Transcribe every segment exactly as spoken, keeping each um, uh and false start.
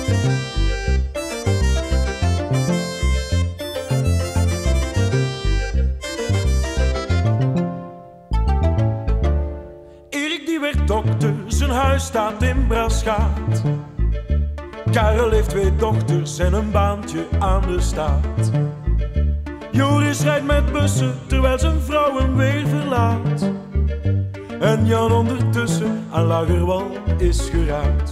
Erik die werd dokter, zijn huis staat in Braschaat. Karel heeft twee dochters en een baantje aan de staat. Joris rijdt met bussen terwijl zijn vrouw hem weer verlaat. En Jan ondertussen aan Lagerwal is geraakt.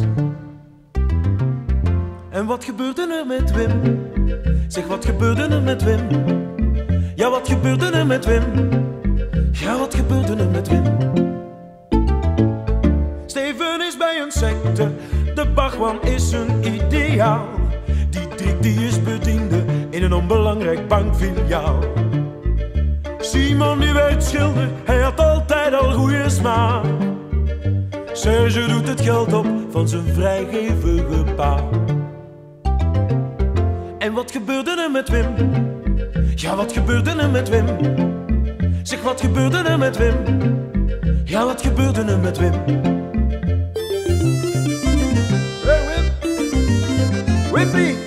En wat gebeurde er met Wim? Zeg, wat gebeurde er met Wim? Ja, wat gebeurde er met Wim? Ja, wat gebeurde er met Wim? Steven is bij een secte, de Bachman is een ideaal. Die Dick die is bediende in een onbelangrijk bankfiliaal. Simon die werd schilder, hij had altijd al goede smaak. Serge doet het geld op van zijn vrijgevige pa. En wat gebeurde er met Wim? Ja, wat gebeurde er met Wim? Zeg, wat gebeurde er met Wim? Ja, wat gebeurde er met Wim? Hey Wim! Wimpy!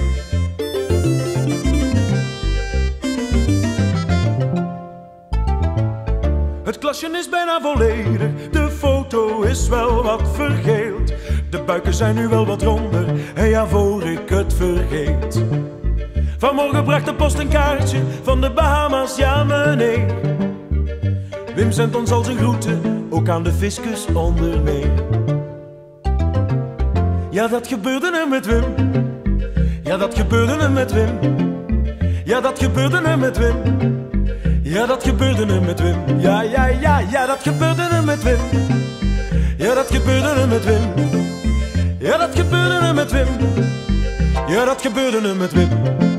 Het klasje is bijna volledig, de foto is wel wat vergeeld. De buiken zijn nu wel wat ronder, en ja, voor ik het vergeet. Vanmorgen bracht de post een kaartje van de Bahama's, ja meneer. Wim zendt ons al zijn groeten, ook aan de fiscus onder meer. Ja, dat gebeurde er met Wim. Ja, dat gebeurde er met Wim. Ja, dat gebeurde er met Wim. Ja, dat gebeurde er met Wim. Ja, ja, ja, ja, dat gebeurde er met Wim. Ja, dat gebeurde er met Wim. Ja, dat gebeurde er met Wim. Ja, dat gebeurde er met Wim.